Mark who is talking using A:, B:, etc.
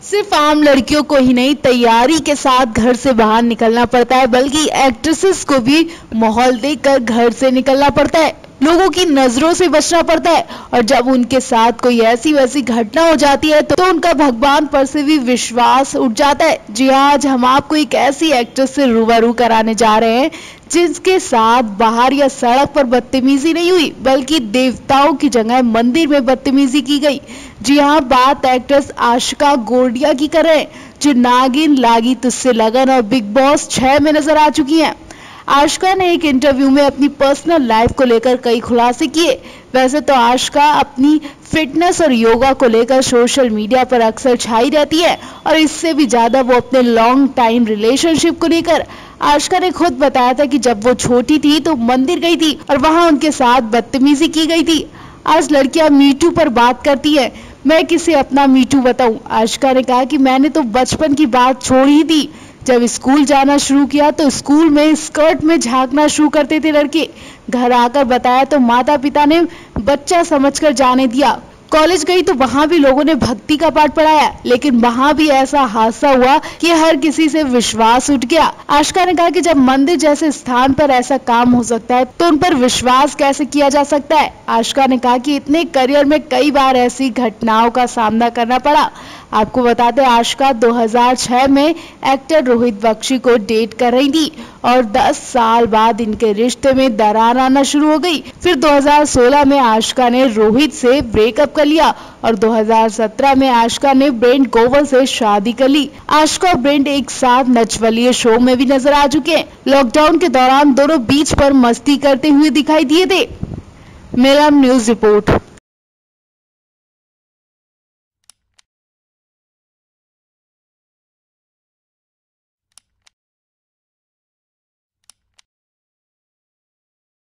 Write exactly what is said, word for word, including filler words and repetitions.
A: सिर्फ आम लड़कियों को ही नहीं, तैयारी के साथ घर से बाहर निकलना पड़ता है, बल्कि एक्ट्रेसेस को भी माहौल देखकर घर से निकलना पड़ता है, लोगों की नजरों से बचना पड़ता है। और जब उनके साथ कोई ऐसी वैसी घटना हो जाती है तो उनका भगवान पर से भी विश्वास उठ जाता है। जी हाँ, आज हम आपको एक ऐसी एक्ट्रेस से रूबरू कराने जा रहे हैं जिसके साथ बाहर या सड़क पर बदतमीजी नहीं हुई, बल्कि देवताओं की जगह मंदिर में बदतमीजी की गई। जी हाँ, बात एक्ट्रेस आशिका गोरडिया की कर रहे हैं, जो नागिन, लागी तुझसे लगन और बिग बॉस छह में नजर आ चुकी हैं। आशिका ने एक इंटरव्यू में अपनी पर्सनल लाइफ को लेकर कई खुलासे किए। वैसे तो आशिका अपनी फिटनेस और योगा को लेकर सोशल मीडिया पर अक्सर छाई रहती है, और इससे भी ज्यादा वो अपने लॉन्ग टाइम रिलेशनशिप को लेकर। आशिका ने खुद बताया था कि जब वो छोटी थी तो मंदिर गई थी और वहां उनके साथ बदतमीजी की गई थी। आज लड़कियां मीटू पर बात करती है, मैं किसे अपना मीटू बताऊं। आशिका ने कहा कि मैंने तो बचपन की बात छोड़ ही दी। जब स्कूल जाना शुरू किया तो स्कूल में स्कर्ट में झांकना शुरू करते थे लड़के। घर आकर बताया तो माता पिता ने बच्चा समझकर जाने दिया। कॉलेज गई तो वहां भी लोगों ने भक्ति का पाठ पढ़ाया, लेकिन वहां भी ऐसा हादसा हुआ कि हर किसी से विश्वास उठ गया। आशिका ने कहा कि जब मंदिर जैसे स्थान पर ऐसा काम हो सकता है तो उन पर विश्वास कैसे किया जा सकता है। आशिका ने कहा कि इतने करियर में कई बार ऐसी घटनाओं का सामना करना पड़ा। आपको बताते हैं, आशिका दो हज़ार छह में एक्टर रोहित बख्शी को डेट कर रही थी और दस साल बाद इनके रिश्ते में दरार आना शुरू हो गई। फिर दो हज़ार सोलह में आशिका ने रोहित से ब्रेकअप कर लिया और दो हज़ार सत्रह में आशिका ने ब्रेंट गोवर से शादी कर ली। आशिका और ब्रेंट एक साथ नचबलिए शो में भी नजर आ चुके हैं। लॉकडाउन के दौरान दोनों बीच पर मस्ती करते हुए दिखाई दिए थे। मेलम न्यूज रिपोर्ट।